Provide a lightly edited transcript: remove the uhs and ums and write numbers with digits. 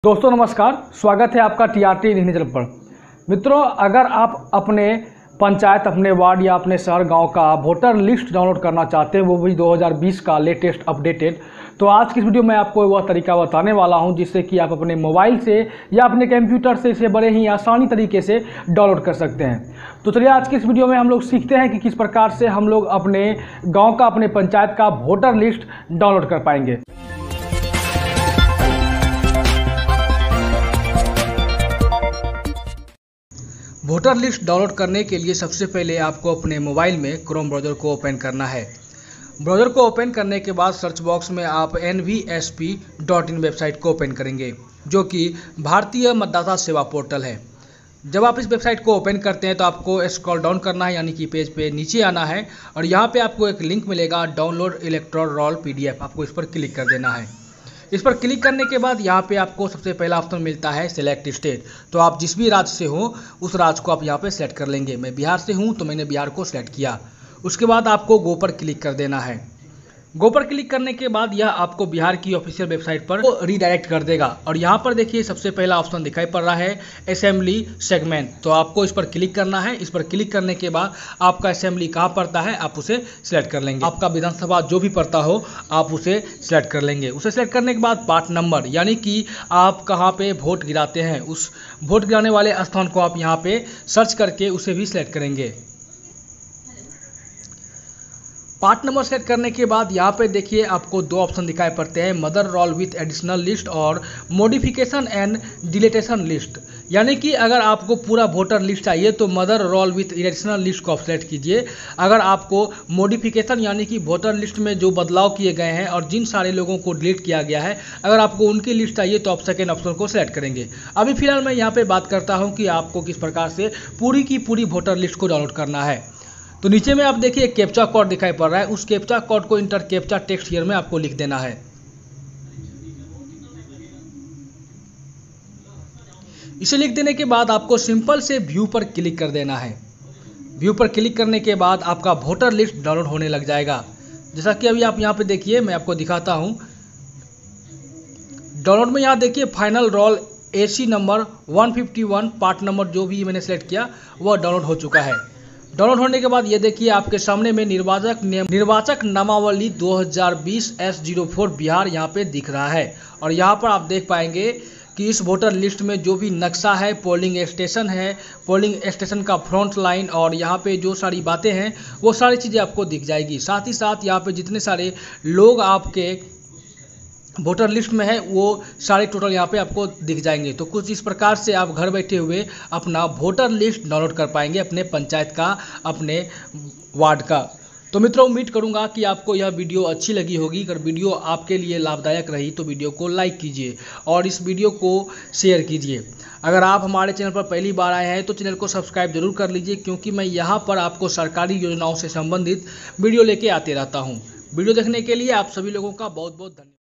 दोस्तों नमस्कार, स्वागत है आपका टीआरटी हिंदी चैनल पर। मित्रों, अगर आप अपने पंचायत, अपने वार्ड या अपने शहर गांव का वोटर लिस्ट डाउनलोड करना चाहते हैं, वो भी 2020 का लेटेस्ट अपडेटेड, तो आज की इस वीडियो में आपको वह तरीका बताने वाला हूं जिससे कि आप अपने मोबाइल से या अपने कंप्यूटर से इसे बड़े ही आसानी तरीके से डाउनलोड कर सकते हैं। तो चलिए आज की इस वीडियो में हम लोग सीखते हैं कि किस प्रकार से हम लोग अपने गाँव का, अपने पंचायत का वोटर लिस्ट डाउनलोड कर पाएंगे। वोटर लिस्ट डाउनलोड करने के लिए सबसे पहले आपको अपने मोबाइल में क्रोम ब्राउज़र को ओपन करना है। ब्राउज़र को ओपन करने के बाद सर्च बॉक्स में आप nvsp.in वेबसाइट को ओपन करेंगे, जो कि भारतीय मतदाता सेवा पोर्टल है। जब आप इस वेबसाइट को ओपन करते हैं तो आपको स्क्रॉल डाउन करना है, यानी कि पेज पे नीचे आना है और यहाँ पे आपको एक लिंक मिलेगा डाउनलोड इलेक्टोरल रोल PDF। आपको इस पर क्लिक कर देना है। इस पर क्लिक करने के बाद यहाँ पे आपको सबसे पहला ऑप्शन मिलता है सिलेक्ट स्टेट। तो आप जिस भी राज्य से हो उस राज्य को आप यहाँ पे सेलेक्ट कर लेंगे। मैं बिहार से हूँ तो मैंने बिहार को सिलेक्ट किया। उसके बाद आपको गो पर क्लिक कर देना है। गो पर क्लिक करने के बाद यह आपको बिहार की ऑफिशियल वेबसाइट पर रीडायरेक्ट कर देगा और यहाँ पर देखिए सबसे पहला ऑप्शन दिखाई पड़ रहा है असेंबली सेगमेंट। तो आपको इस पर क्लिक करना है। इस पर क्लिक करने के बाद आपका असेंबली कहाँ पड़ता है आप उसे सिलेक्ट कर लेंगे। आपका विधानसभा जो भी पड़ता हो आप उसे सिलेक्ट कर लेंगे। उसे सिलेक्ट करने के बाद पार्ट नंबर, यानी कि आप कहाँ पे वोट गिराते हैं, उस वोट गिराने वाले स्थान को आप यहाँ पे सर्च करके उसे भी सिलेक्ट करेंगे। पार्ट नंबर सेट करने के बाद यहाँ पे देखिए आपको दो ऑप्शन दिखाई पड़ते हैं, mother roll with additional list और मॉडिफिकेशन एंड डिलीटेशन लिस्ट। यानी कि अगर आपको पूरा वोटर लिस्ट चाहिए तो mother roll with additional list को आप सेलेक्ट कीजिए। अगर आपको मॉडिफिकेशन यानी कि वोटर लिस्ट में जो बदलाव किए गए हैं और जिन सारे लोगों को डिलीट किया गया है, अगर आपको उनकी लिस्ट चाहिए तो आप सेकेंड ऑप्शन को सिलेक्ट करेंगे। अभी फिलहाल मैं यहाँ पर बात करता हूँ कि आपको किस प्रकार से पूरी की पूरी वोटर लिस्ट को डाउनलोड करना है। तो नीचे में आप देखिए एक कैप्चा कोड दिखाई पड़ रहा है। उस कैप्चा कोड को इंटर कैप्चा टेक्स्ट हियर में आपको लिख देना है। इसे लिख देने के बाद आपको सिंपल से व्यू पर क्लिक कर देना है। व्यू पर क्लिक करने के बाद आपका वोटर लिस्ट डाउनलोड होने लग जाएगा। जैसा कि अभी आप यहाँ पे देखिए, मैं आपको दिखाता हूँ। डाउनलोड में यहाँ देखिए final roll AC number 151 part number जो भी मैंने सेलेक्ट किया वह डाउनलोड हो चुका है। डाउनलोड होने के बाद ये देखिए आपके सामने में निर्वाचक नामावली 2020 S04 बिहार यहाँ पे दिख रहा है। और यहाँ पर आप देख पाएंगे कि इस वोटर लिस्ट में जो भी नक्शा है, पोलिंग स्टेशन है, पोलिंग स्टेशन का फ्रंट लाइन और यहाँ पे जो सारी बातें हैं वो सारी चीज़ें आपको दिख जाएगी। साथ ही साथ यहाँ पे जितने सारे लोग आपके वोटर लिस्ट में है वो सारे टोटल यहाँ पे आपको दिख जाएंगे। तो कुछ इस प्रकार से आप घर बैठे हुए अपना वोटर लिस्ट डाउनलोड कर पाएंगे, अपने पंचायत का, अपने वार्ड का। तो मित्रों, उम्मीद करूंगा कि आपको यह वीडियो अच्छी लगी होगी। अगर वीडियो आपके लिए लाभदायक रही तो वीडियो को लाइक कीजिए और इस वीडियो को शेयर कीजिए। अगर आप हमारे चैनल पर पहली बार आए हैं तो चैनल को सब्सक्राइब जरूर कर लीजिए, क्योंकि मैं यहाँ पर आपको सरकारी योजनाओं से संबंधित वीडियो लेके आते रहता हूँ। वीडियो देखने के लिए आप सभी लोगों का बहुत बहुत धन्यवाद।